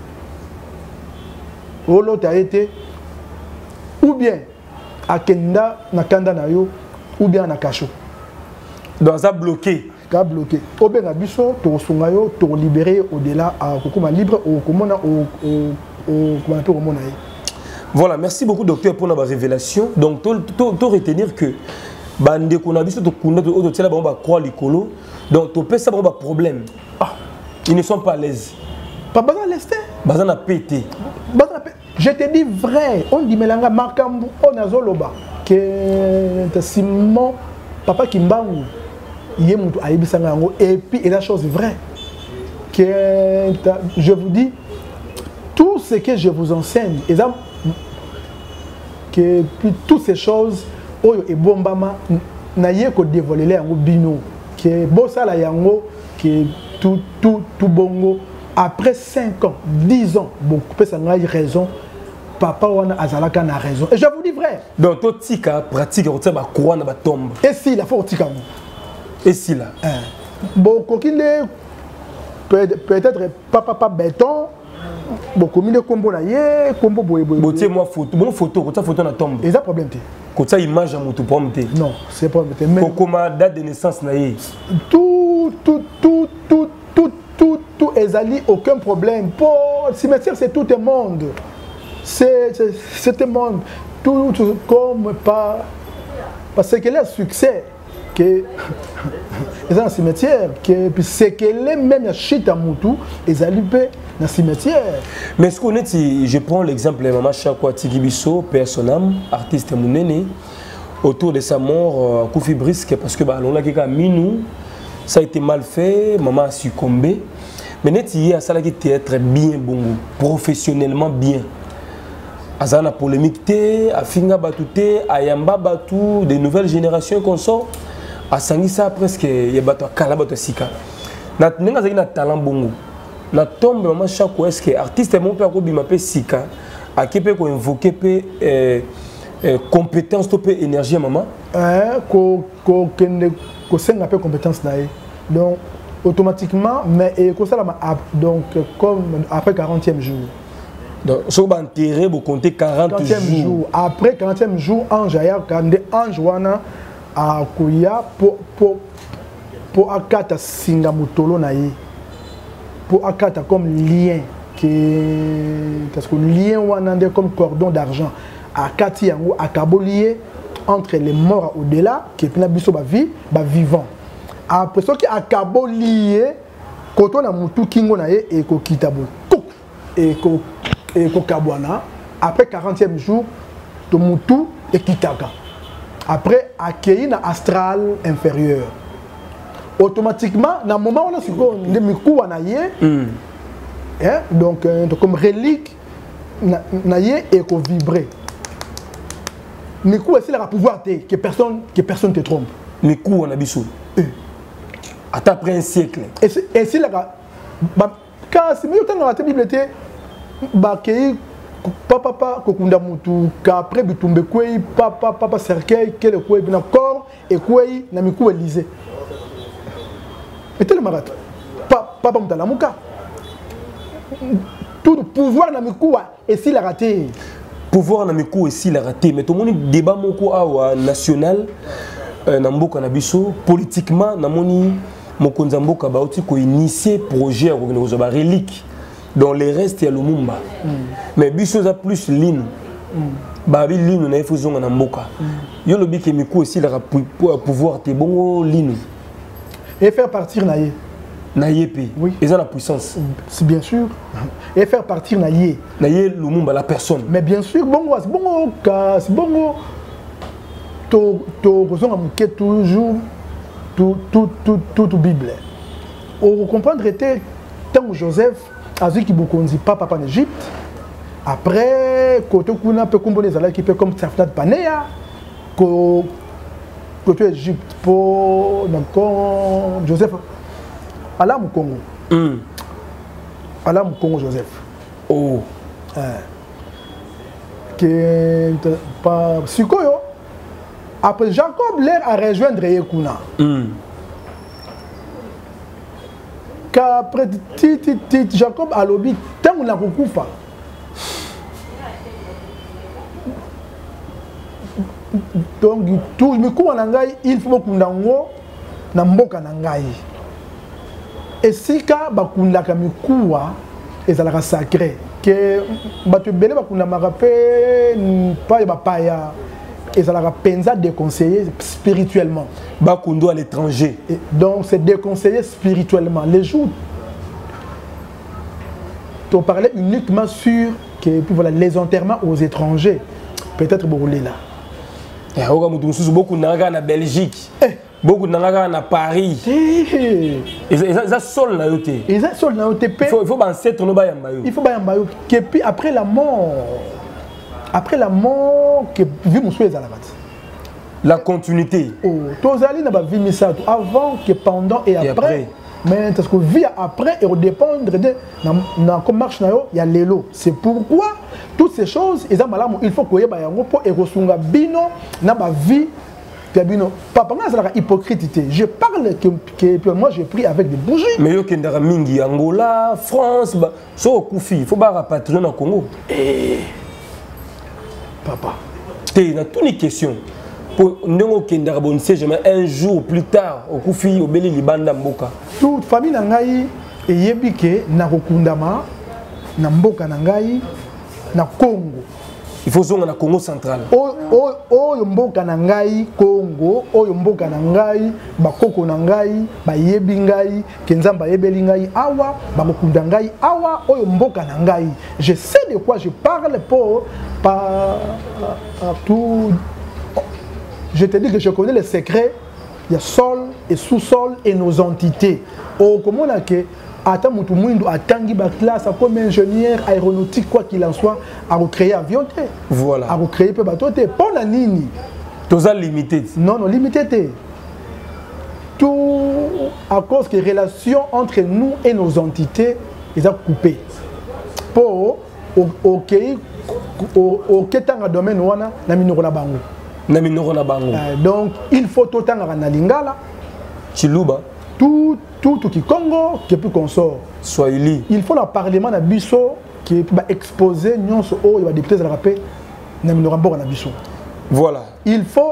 olo ta été ou bien à Kenda na kanda na yo ou bien na kacho dans ça bloqué ka bloqué au bien biso to sunga yo to libérer au-delà à kokoma libre au komona au au comment on mona. Voilà, merci beaucoup docteur pour la révélation. Donc to to retenir que bande qu'on a biso to kunda to auto tela ba ba croire likolo. Donc to peut ça ba problème. Ah, ils ne sont pas à l'aise. Pas besoin de laisser. Besoin de péter. Je te dis vrai, on dit melanga makambu on azoloba que Simon papa Kimbangu yé mutu ayibisanga ngo et puis et la chose vraie que je vous dis tout ce que je vous enseigne et ça que puis toutes ces choses oyo et bombama na yé ko dévoiler yango bino que bossa la yango que tout tout tout bongo après cinq ans dix ans beaucoup peut ça n'a raison. Papa wana azalaka na raison. Et je vous dis vrai. Donc to tika pratique on ba croix na ba tombe. Et si la faut tika mo. Et si là. Hein. Bon kokile peut-être papa pas béton. Bon comme il combo na yé, combo boye boye. Botier moi photo, bon photo, ko ta photo na tombe. Et ça problème té. Ko ta image à mutu pomme té. Non, c'est pas problème. Mais comment date de naissance na yé. Tout tout tout tout tout tout tout ezali aucun problème. Pour cimetière c'est tout le monde. C'est un monde tout, tout comme pas parce que le succès que ils ont un cimetière que c'est que les mêmes chita mutu ils allument dans cimetière. Mais ce qu'on est si je prends l'exemple de maman Chakwa Tikibiso, personnam, artiste munene autour de sa mort à Koufi Brisque parce que bah on a quelqu'un minou ça a été mal fait, maman a succombé. Mais net hier ça là qui théâtre bien bon professionnellement bien. Azana polémique té, afinga batouté, ayamba batou, des nouvelles générations qu'on sort, a sangisa presque y a batou kala batou sika. Na nenga zaki na talent bongo. Na tombe maman chaque fois est-ce que artiste mon père ko bima pe sika, a kepe ko invoquer pe euh, euh, compétence to pe énergie maman. Hein ko ko kende ko senga pe compétence naé. Donc automatiquement mais et ko ça donc comme après quarantième jour. Donc, si vous enterrez, vous comptez quarante jours. jours. Après quarantième jour, Ange Aya, quand Ange Wana a Kouya pour pour pour akata Singamutolo naïe. Pour akata comme lien que parce que lien Wana comme cordon d'argent. Akati yango akabo lié entre les morts au-delà qui pina biso ba vie, ba vivant. Après ce qui akabo lié koto na mutu kingo naïe et ko kitabo. Et ko et Kokabwana, après quarantième jour, Tomutu et Kitaka. Après, accueilli dans astral inférieur. Automatiquement, dans le moment où on a dit Mikou Anaye, donc comme relique, Naye et qu'on vibrer. Miku aussi la pouvoir que personne que personne te trompe. Miku on a bisou. Attends après un siècle. Et et si la bah quand c'est mieux dans la Bible était bah que papa papa kokunda mutu qu'après bitumbe kwei papa papa cercueil quel kwei na corps et kwei na miku Élysée. Et tel marat. Papa mutala muka. Tout le pouvoir na miku et si la raté. Pouvoir na miku et si la raté mais tout le monde débat moko awa national na mboka na biso politiquement na moni mokonza mboka ba oti ko initier projet ko ba relique dans les restes ya Lumumba mm. mais biso za plus ligne mm. ba bi ligne na ifuzonga na mboka mm. yo lobi ke miku aussi la pouvoir te bongo ligne et faire partir naie naie pe oui et ça la puissance c'est bien sûr et faire partir naie naie Lumumba la personne mais bien sûr bongo c'est bongo c'est bongo to to kozonga muke toujours tout tout tout tout tout Bible on comprendre était tant Joseph a dit qu'il bokonzi pas papa en Égypte après côté kuna peut composer ça là qui peut comme Safnat Panea ko côté Égypte pour donc Joseph ala mu Congo mm. ala mu Congo Joseph oh euh, que pas sikoyo après Jacob l'air à rejoindre Yekuna mm. qu'après titi titi Jacob a lobby tant on a beaucoup fa donc tout me ko nangai il faut kundango na mboka nangai et sika bakunda kamikuwa ezalaka sacré que batu belé bakunda marape pas ba paya ezalaka penza déconseillé spirituellement bakundo à l'étranger donc c'est déconseillé spirituellement les jours on parlait uniquement sur que puis voilà les enterrements aux étrangers peut-être brûlé là et beaucoup n'anga na Belgique beaucoup n'anga na Paris et ça sol na yote et ça sol na yote il faut il faut ancêtre no ba yamba yo il faut ba yamba yo que puis après la mort après la mort que vu mon souhait la continuité oh tozali na ba vie misato avant que pendant et, et après, après. Mais parce que vie après et dépendre de na comme marche na yo ya lelo c'est pourquoi toutes ces choses il faut que yeba yango po et resunga bino na ba vie ya bino papa nga ça la hypocrite je parle que, que, que moi j'ai pris avec des bougies mais yo kendara mingi Angola France ba so kufi faut ba rapatrier na Congo et papa t'es na toutes les questions pour ndongo kendara bon c'est jamais un jour plus tard au kufi au beli libanda mboka toute famille na ngai eyebi ke na kokundama na mboka na ngai na Congo il faut zonga na Congo central o o o mboka na ngai Congo o mboka na ngai bakoko na ngai bayebi ngai kenzamba yebeli ngai awa bakokunda ngai awa o mboka na ngai je sais de quoi je parle pour pas tout je te dis que je connais les secrets il y a sol et sous-sol et nos entités oh comment là que attends mutu mwindu atangi ba classe comme ingénieur aéronautique quoi qu'il en soit à recréer avion te voilà à recréer pe bateau te pour la nini toza limité non non limité te tout à cause que relation entre nous et nos entités ils ont coupé pour OK OK tanga domaine wana na minoko na bango na minoko na bango donc il faut tout tanga na lingala chiluba tout tout tout qui Congo qui plus consort Swahili il faut le parlement na biso qui va exposer nyonso o va député za rapé na minoko na biso voilà il faut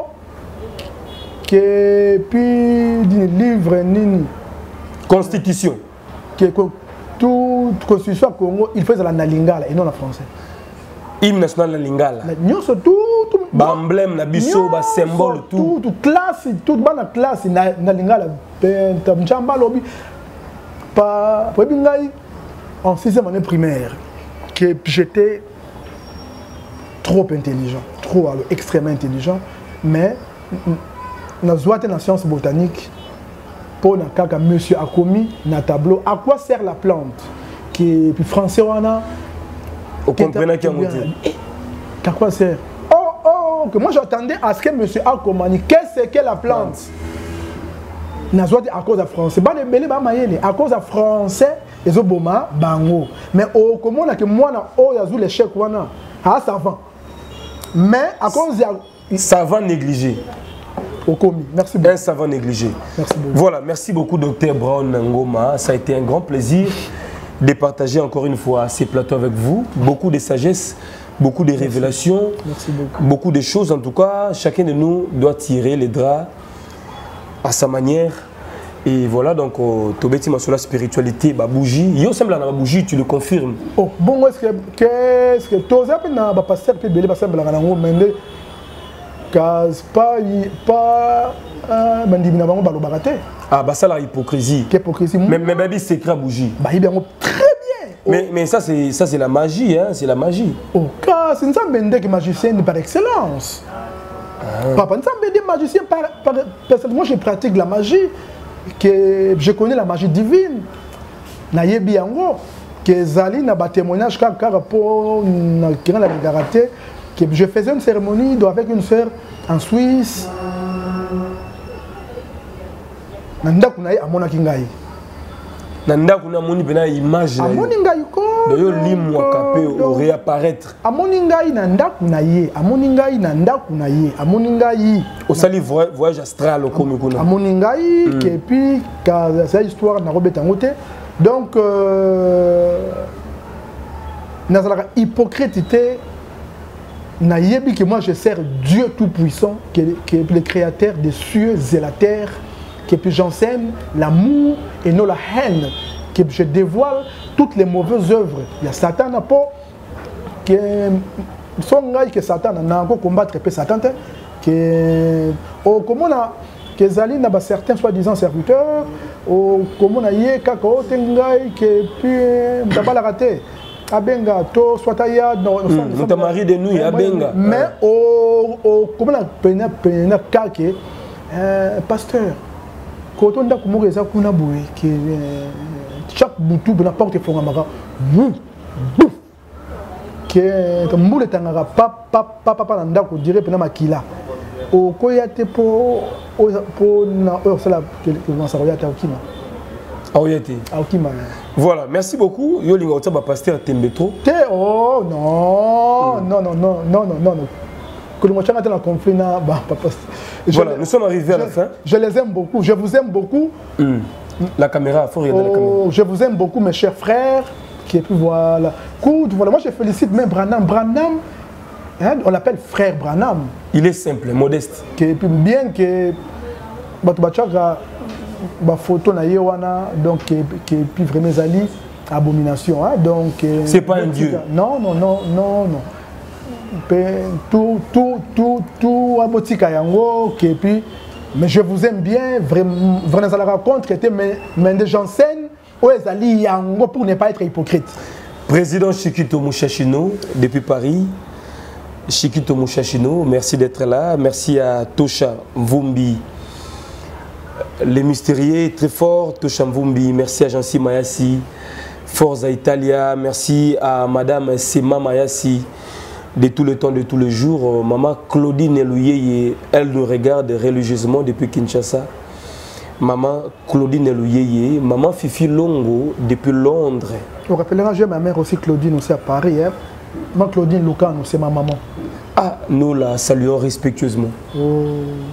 que puis du livre nini constitution que tout constitution Congo il faut la lingala et non en français hymne national na lingala nyonso tout ba emblème na biso ba symbole tout tout classe tout bana classe na na lingala penta mchamba lobi pa pour bingai en sixième année primaire que j'étais trop intelligent trop alors, extrêmement intelligent mais na zoate na science botanique pour na kaka monsieur a commis na tableau à quoi sert la plante qui puis français wana au comprenez qu'il y a à quoi sert oh oh Donc, moi j'attendais à ce que M. Akomani, qu'est-ce que la plante? Nazwati à cause de français. Bah, les belés, bah, mayene, à cause de français, ils ont boma, bango. Mais au comment on a que moi, na oh, yazou les chèques, wana, ah, ça va. Mais à cause de. Savant négligé. Au commis. Merci beaucoup. Un savant négligé. Merci beaucoup. Voilà, merci beaucoup, docteur Brown Ngoma. Ça a été un grand plaisir de partager encore une fois ces plateaux avec vous. Beaucoup de sagesse, beaucoup de merci. Révélations, merci beaucoup. Beaucoup de choses. En tout cas, chacun de nous doit tirer les draps à sa manière. Et voilà, donc, Tobeti sur la spiritualité, bah, bougie. Yo semble la bougie, tu le confirmes. Oh, bon, est-ce que qu'est-ce que tu as pas passé que belé passé la ngana mende cause pas pas bandimina bango balo baraté. Ah bah ça la hypocrisie. Quelle hypocrisie. Mais mais baby secret bougie. Bah il bien très bien. Mais mais ça c'est ça c'est la magie hein, c'est la magie. Oh, car c'est un bende qui magicien par excellence. Ah. Papa, nous des magiciens par, par personnellement je pratique la magie. Que je connais la magie divine. Nayebi yango que zali na ba témoignage ka rapport na kira la garaté que je faisais une cérémonie avec une sœur en Suisse. Nanda kuna amona kingai. Nanda kuna moni bena image na. Amoni ngai ko. Yo limwa kapé au réapparaître. Amoni ngai nanda kuna ye, amoni ngai nanda kuna ye, amoni ngai au sali voyage astral au komi kuna. Amoni ngai et puis ka cette histoire na robeta ngote. Donc euh nazala hypocrite na yebi que moi je sers Dieu tout puissant qui est le créateur des cieux et la terre, que puis j'enseigne l'amour et non la haine, que je dévoile toutes les mauvaises œuvres. Il y a Satan à pas que son gars que Satan n'a encore combattre peu Satan que oh comment on a que Zali n'a pas certains soi-disant serviteurs oh comment on a yé kako tengai que puis t'as pas la raté abenga to soit aya non nous ta mari de nous abenga mais oh oh comment on a pena pena kake pasteur quand on a comment ça kuna boue que chaque boutou na porte fonga maka boum boum que tambule tangara pa pa pa pa na ndako dire pena makila o koya te po po na o sala que na sa roya ta okima aoyate okima. Voilà, merci beaucoup. Yo linga otaba pasteur Tembetro. Te oh non non non non non non non que le changa na conflit na ba papa. Voilà, nous sommes arrivés à la fin. Je les aime beaucoup, je vous aime beaucoup. Mm. La caméra, il faut regarder oh, la caméra. Je vous aime beaucoup, mes chers frères. Qui puis voilà. Good, voilà. Moi, je félicite même Branham. Branham, hein, on l'appelle frère Branham. Il est simple, modeste. Qui puis bien que Batubachaka, ma photo na yewana, donc qui puis vraiment zali abomination. Hein, donc. C'est pas un dieu. Non, non, non, non, non. Tout, tout, tout, tout abotika yango qui puis. Mais je vous aime bien, vraiment, vraiment, ça la raconte, mais des gens saines, pour ne pas être hypocrite. Président Chikito Mouchachino, depuis Paris. Chikito Mouchachino, merci d'être là. Merci à Tosha Mvumbi, les mystérieux, très fort. Tosha Mvumbi, merci à Jansi Mayasi, Forza Italia, merci à Madame Sema Mayasi. De tout le temps, de tous les jours, maman Claudine Elouyeye, elle nous regarde religieusement depuis Kinshasa. Maman Claudine Elouyeye, maman Fifi Longo depuis Londres. On rappellera, j'ai ma mère aussi Claudine aussi à Paris. Hein. Maman Claudine Lucano, c'est ma maman. Ah, nous la saluons respectueusement. Oh.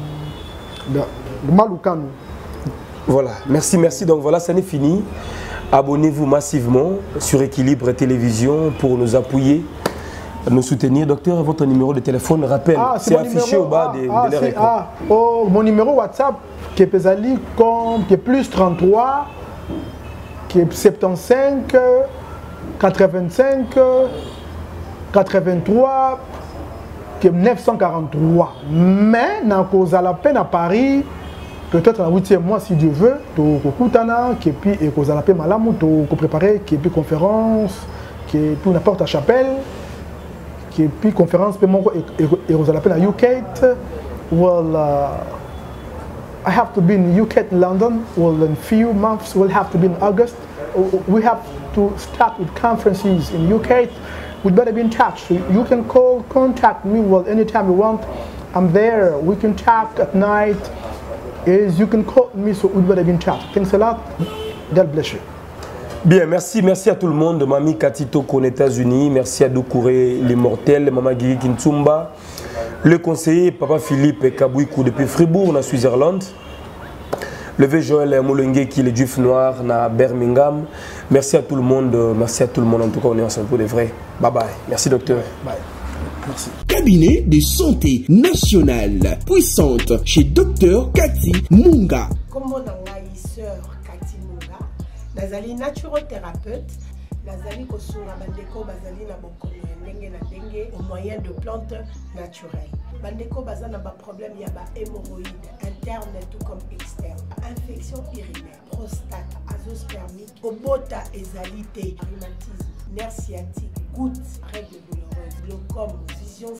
Ma Lucano. Voilà, merci, merci. Donc voilà, ça n'est fini. Abonnez-vous massivement sur Équilibre Télévision pour nous appuyer. Nous soutenir, docteur, votre numéro de téléphone, rappelle, ah, c'est affiché numéro, au bas ah, de, ah, de leur écran. Ah, oh, mon numéro WhatsApp qui est pesali comme qui est plus trente-trois, qui est soixante-quinze, quatre-vingt-cinq, quatre-vingt-trois, qui est neuf cent quarante-trois. Mais dans cause à la peine à Paris, peut-être dans le huitième mois si Dieu veut, tu as qui est puis et cause à la peine malamu, tu préparer qui est puis conférence, qui est puis n'importe à chapelle. Qui puis conférence et vous allez à U K. Well, uh, I have to be in U K, London. Well, in few months we'll have to be in August. We have to start with conferences in U K. we'd better be in touch. You can call, contact me well anytime you want. I'm there. We can talk at night. Is you can call me, so we'd better be in touch. Thanks a lot. God bless you. Bien, merci, merci à tout le monde. Mamie Cathy Toko aux États-Unis, merci à Doucouré l'immortel, Maman Guiri Kintsumba, le conseiller Papa Philippe Kabouikou depuis Fribourg, en Suisse-Irlande, le vieux Joël Moulenge qui est le juif noir à Birmingham. Merci à tout le monde, merci à tout le monde. En tout cas, on est ensemble pour de vrai. Bye bye. Merci docteur. Bye. Merci. Cabinet de santé nationale puissante chez docteur Cathy Munga. Comme on a eu sœur Cathy Munga, nazali naturothérapeute, nazali kosunga bandeko bazali na bokono ndenge na ndenge au moyen de plantes naturelles. Bandeko bazana ba problème ya ba hémorroïdes interne tout comme externe, infection urinaire, prostate, azoospermique, obota ezali te, rhumatisme, nerf sciatique, gouttes, règles douloureuses, glaucome.